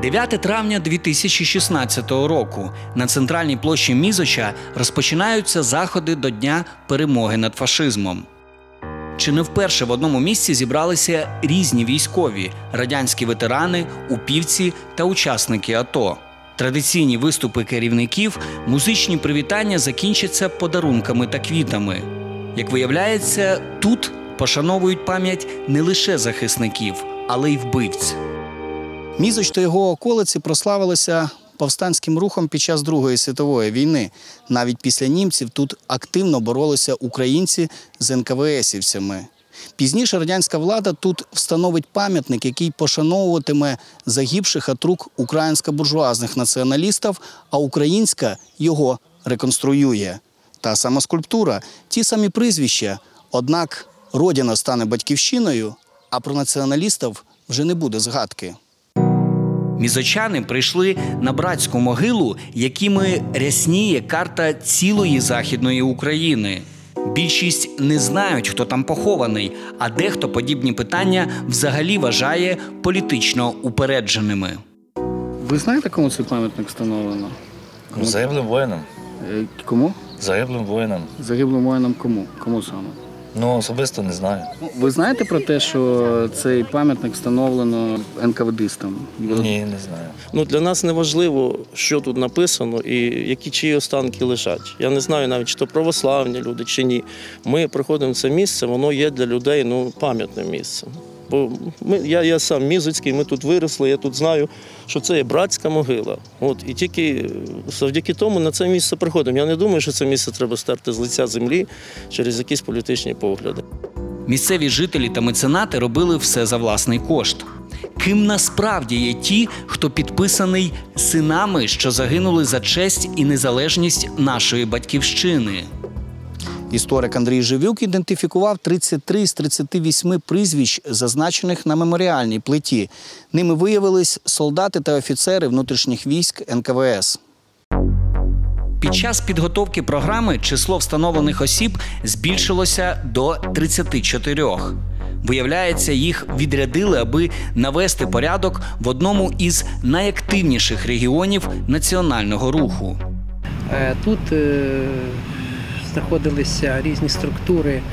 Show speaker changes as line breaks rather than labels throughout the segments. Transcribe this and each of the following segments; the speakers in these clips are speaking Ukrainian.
9 травня 2016 року на центральній площі Мізоча розпочинаються заходи до Дня перемоги над фашизмом. Чи не вперше в одному місці зібралися різні військові – радянські ветерани, упівці та учасники АТО. Традиційні виступи керівників, музичні привітання закінчаться подарунками та квітами. Як виявляється, тут пошановують пам'ять не лише захисників, але й вбивць.
Мізоч та його околиці прославилися повстанським рухом під час Другої світової війни. Навіть після німців тут активно боролися українці з НКВСівцями. Пізніше радянська влада тут встановить пам'ятник, який пошановуватиме загибших від рук українсько-буржуазних націоналістів, а українська його реконструює. Та сама скульптура, ті самі прізвища, однак Родина стане батьківщиною, а про націоналістів вже не буде згадки.
Мізочани прийшли на братську могилу, якими рясніє карта цілої Західної України. Більшість не знають, хто там похований, а дехто подібні питання взагалі вважає політично упередженими.
Ви знаєте, кому цей пам'ятник встановлено?
Загиблим воїнам.
Кому?
Загиблим воїнам.
Загиблим воїнам кому? Кому саме?
Ну, особисто не знаю.
Ви знаєте про те, що цей пам'ятник встановлено НКВДистам?
Ні, не знаю.
Для нас не важливо, що тут написано і які чиї останки лежать. Я не знаю навіть, чи то православні люди, чи ні. Ми приходимо в це місце, воно є для людей пам'ятним місцем. Бо я сам мізоцький, ми тут виросли, я тут знаю, що це є братська могила. І тільки завдяки тому на це місце приходимо. Я не думаю, що це місце треба стерти з лиця землі через якісь політичні погляди.
Місцеві жителі та меценати робили все за власний кошт. Ким насправді є ті, хто підписаний синами, що загинули за честь і незалежність нашої батьківщини?
Історик Андрій Живюк ідентифікував 33 з 38 прізвищ, зазначених на меморіальній плиті. Ними виявились солдати та офіцери внутрішніх військ НКВС.
Під час підготовки програми число встановлених осіб збільшилося до 34. Виявляється, їх відрядили, аби навести порядок в одному із найактивніших регіонів національного руху.
Тут знаходилися різні структури,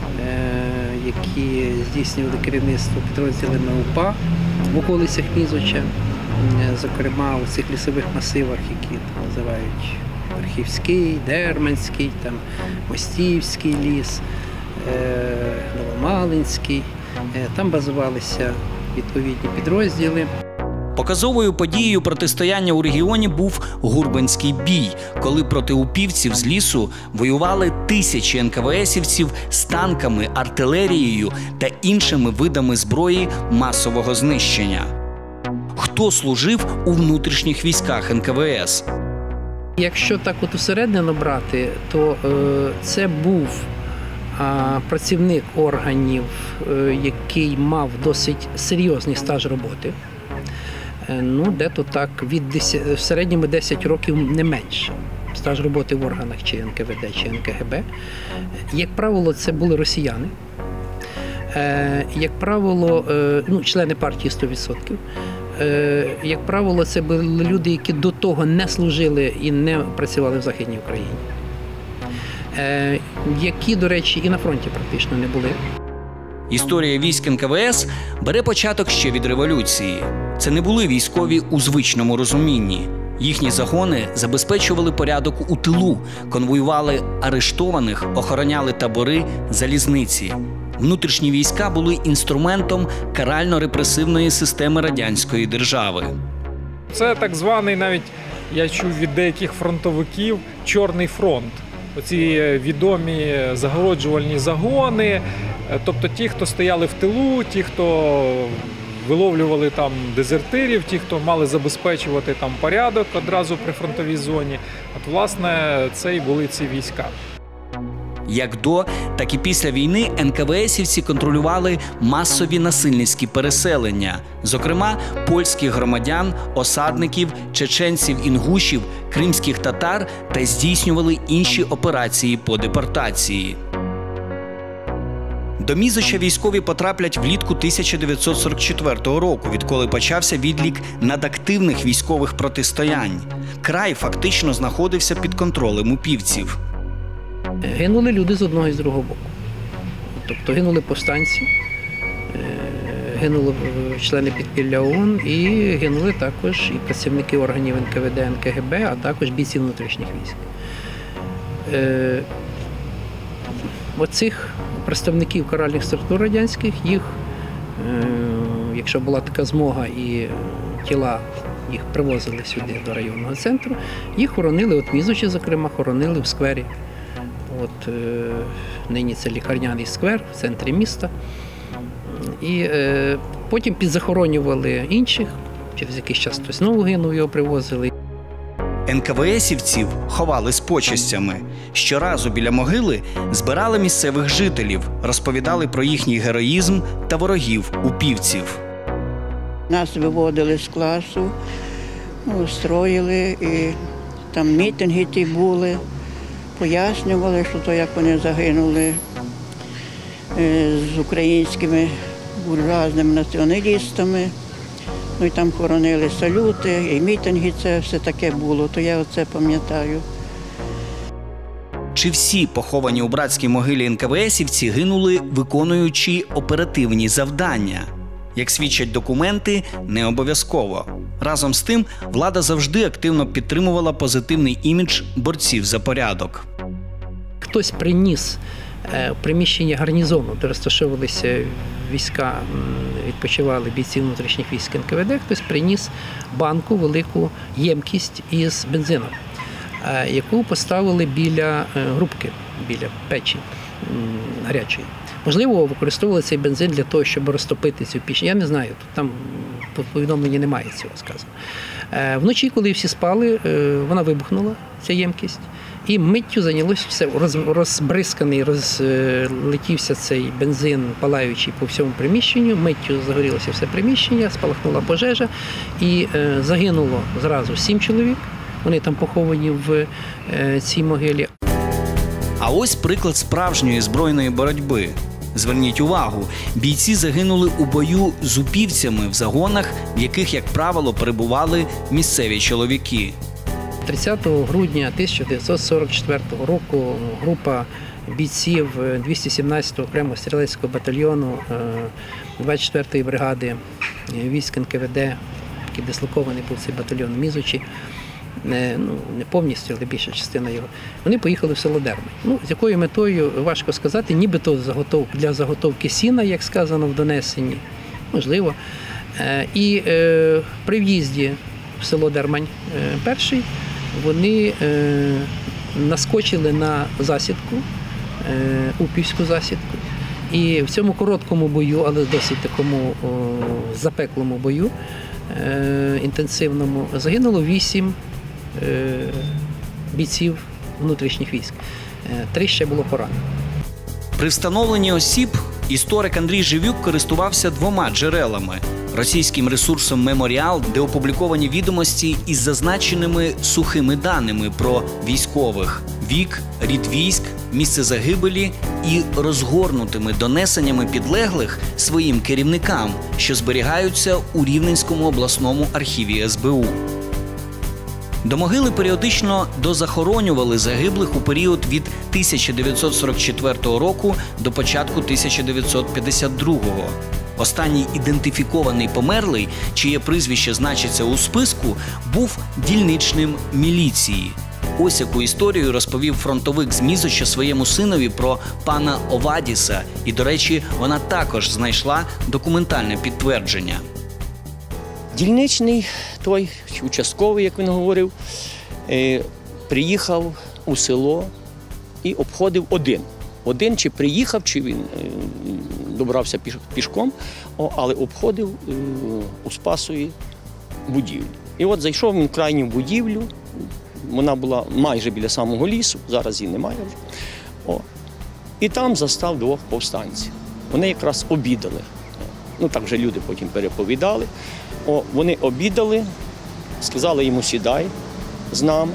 які здійснювали керівництво підрозділами УПА в околицях Мізоча, зокрема у цих лісових масивах, які називають Верхівський, Дерманський, Мостівський ліс, Новомалинський. Там базувалися відповідні підрозділи.
Показовою подією протистояння у регіоні був Гурбанський бій, коли проти упівців з лісу воювали тисячі НКВСівців з танками, артилерією та іншими видами зброї масового знищення. Хто служив у внутрішніх військах НКВС?
Якщо так усередину брати, то це був працівник органів, який мав досить серйозний стаж роботи. Дето так, в середньому 10 років не менше. Стаж роботи в органах чи НКВД, чи НКГБ. Як правило, це були росіяни. Як правило, члени партії 100%. Як правило, це були люди, які до того не служили і не працювали в Західній Україні. Які, до речі, і на фронті практично не були.
Історія військ НКВС бере початок ще від революції. Це не були військові у звичному розумінні. Їхні загони забезпечували порядок у тилу, конвоювали арештованих, охороняли табори, залізниці. Внутрішні війська були інструментом карально-репресивної системи радянської держави.
Це так званий, навіть я чув від деяких фронтовиків, «Чорний фронт». Оці відомі загороджувальні загони, тобто ті, хто стояли в тилу, ті, хто виловлювали там дезертирів, ті, хто мали забезпечувати там порядок одразу при фронтовій зоні. Власне, це і були ці війська.
Як до, так і після війни НКВСівці контролювали масові насильницькі переселення, зокрема польських громадян, осадників, чеченців-інгушів, кримських татар та здійснювали інші операції по депортації. До Мізоча військові потраплять влітку 1944 року, відколи почався відлік надактивних військових протистоянь. Край фактично знаходився під контролем упівців.
Гинули люди з одного і з другого боку. Тобто гинули повстанці, гинули члени підпілля ОУН і гинули також і працівники органів НКВД, НКГБ, а також бійці внутрішніх військ. Оцих представників каральних структур радянських, їх, якщо була така змога і тіла їх привозили сюди до районного центру, їх хоронили, от Мізочі, зокрема, хоронили в сквері. От нині це лікарняний сквер в центрі міста. І потім підзахоронювали інших, через якийсь час хтось знову гинув, його привозили.
НКВСівців ховали з почестями. Щоразу біля могили збирали місцевих жителів, розповідали про їхній героїзм та ворогів упівців.
Нас виводили з класу, строїли, і там мітинги ті були, пояснювали, що то як вони загинули з українськими буржуазними націоналістами. Ну і там хоронили салюти, і мітинги, це все таке було, то я оце пам'ятаю.
Чи всі поховані у братській могилі НКВСівці гинули, виконуючи оперативні завдання? Як свідчать документи, не обов'язково. Разом з тим, влада завжди активно підтримувала позитивний імідж борців за порядок.
Хтось приніс в приміщення гарнізону, де розташовувалися війська, відпочивали бійці внутрішніх військ НКВД, хтось приніс банку, велику ємкість із бензином, яку поставили біля грубки, біля печі гарячої. Можливо, використовували цей бензин для того, щоб розтопити цю піч. Я не знаю, там повідомлення немає цього сказано. Вночі, коли всі спали, вона вибухнула, ця ємкість, і миттю зайнялося все, розбризканий, розлетівся цей бензин, палаючий по всьому приміщенню, миттю загорілося все приміщення, спалахнула пожежа, і загинуло зразу 7 чоловік, вони там поховані в цій могилі.
А ось приклад справжньої збройної боротьби. Зверніть увагу, бійці загинули у бою з упівцями в загонах, в яких, як правило, перебували місцеві чоловіки.
30 грудня 1944 року група бійців 217-го окремого стрілецького батальйону 24-ї бригади військ НКВД, який дислокований був цей батальйон в Мізочі, не повністю, але більша частина його, вони поїхали в село Дермань. З якою метою, важко сказати, нібито для заготовки сіна, як сказано в донесенні, можливо. І при в'їзді в село Дермань перший вони наскочили на засідку, упівську засідку. І в цьому короткому бою, але досить такому запеклому бою, інтенсивному, загинуло 8 бійців внутрішніх військ. 3 ще було поранено.
При встановленні осіб історик Андрій Живюк користувався 2 джерелами – російським ресурсом «Меморіал», де опубліковані відомості із зазначеними сухими даними про військових – вік, рід військ, місце загибелі і розгорнутими донесеннями підлеглих своїм керівникам, що зберігаються у Рівненському обласному архіві СБУ. До могили періодично дозахоронювали загиблих у період від 1944 року до початку 1952-го. Останній ідентифікований померлий, чиє прізвище значиться у списку, був дільничним міліції. Ось яку історію розповів фронтовик з Мізоча своєму синові про пана Овадіса. І, до речі, вона також знайшла документальне підтвердження.
Дільничний, той участковий, як він говорив, приїхав у село і обходив один. Один чи приїхав, чи він добрався пішком, але обходив у Спасові будівлю. І от зайшов він в крайню будівлю, вона була майже біля самого лісу, зараз її немає вже. І там застав 2 повстанців. Вони якраз обідали. Так вже люди потім переповідали. Вони обідали, сказали йому «сідай з нами».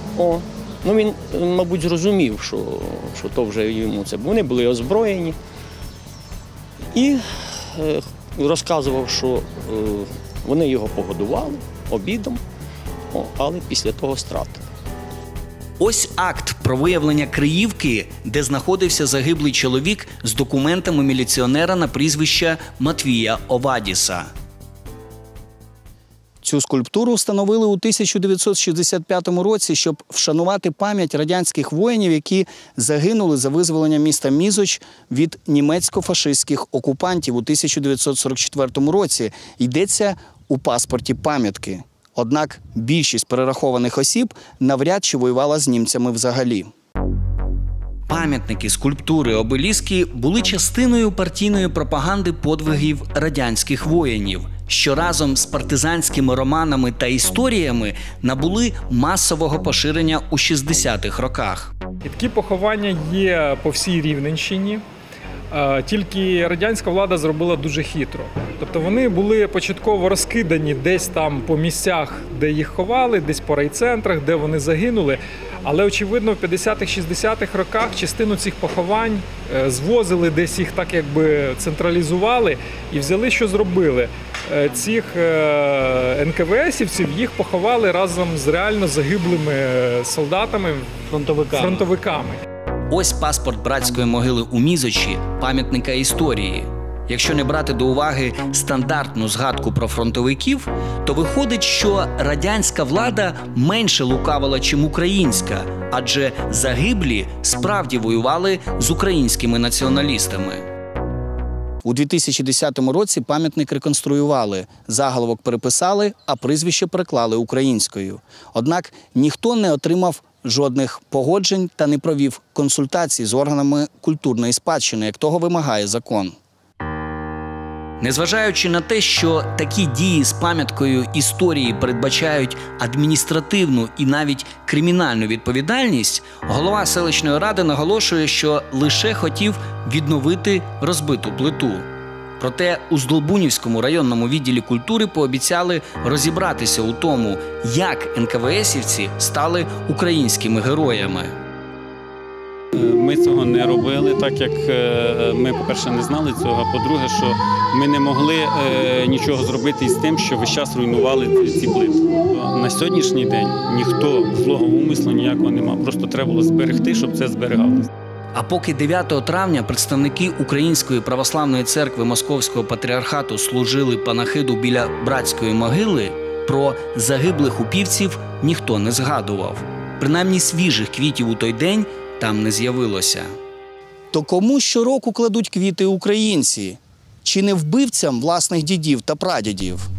Він, мабуть, зрозумів, що то вже йому це. Вони були озброєні, І розказував, що вони його погодували обідом, але після того стратили.
Ось акт про виявлення Криївки, де знаходився загиблий чоловік з документами міліціонера на прізвище Матвія Овадіса.
Цю скульптуру встановили у 1965 році, щоб вшанувати пам'ять радянських воїнів, які загинули за визволення міста Мізоч від німецько-фашистських окупантів у 1944 році. Йдеться у паспорті пам'ятки. Однак більшість перерахованих осіб навряд чи воювала з німцями взагалі.
Пам'ятники, скульптури, обеліски були частиною партійної пропаганди подвигів радянських воїнів, що разом з партизанськими романами та історіями набули масового поширення у 60-х роках.
І такі поховання є по всій Рівненщині. Тільки радянська влада зробила дуже хитро. Тобто вони були початково розкидані десь там по місцях, де їх ховали, десь по райцентрах, де вони загинули. Але, очевидно, в 50-х, 60-х роках частину цих поховань звозили, десь їх так якби централізували і взяли, що зробили. Цих НКВСівців їх поховали разом з реально загиблими солдатами, фронтовиками.
Ось паспорт братської могили у Мізочі, пам'ятника історії. Якщо не брати до уваги стандартну згадку про фронтовиків, то виходить, що радянська влада менше лукавила, чим українська, адже загиблі справді воювали з українськими націоналістами.
У 2010 році пам'ятник реконструювали, заголовок переписали, а прізвище переклали українською. Однак ніхто не отримав жодних погоджень та не провів консультацій з органами культурної спадщини, як того вимагає закон.
Незважаючи на те, що такі дії з пам'яткою історії передбачають адміністративну і навіть кримінальну відповідальність, голова селищної ради наголошує, що лише хотів відновити розбиту плиту. Проте у Здолбунівському районному відділі культури пообіцяли розібратися у тому, як НКВСівці стали українськими героями.
Ми цього не робили, так як ми, по-перше, не знали цього, а по-друге, що ми не могли нічого зробити із тим, що весь час руйнували ці плити. На сьогоднішній день ніхто злого умислу ніякого немає, просто треба було зберегти, щоб це зберігалося.
А поки 9 травня представники Української православної церкви Московського патріархату служили панахиду біля братської могили, про загиблих упівців ніхто не згадував. Принаймні свіжих квітів у той день там не з'явилося.
То кому щороку кладуть квіти українці? Чи не вбивцям власних дідів та прадідів?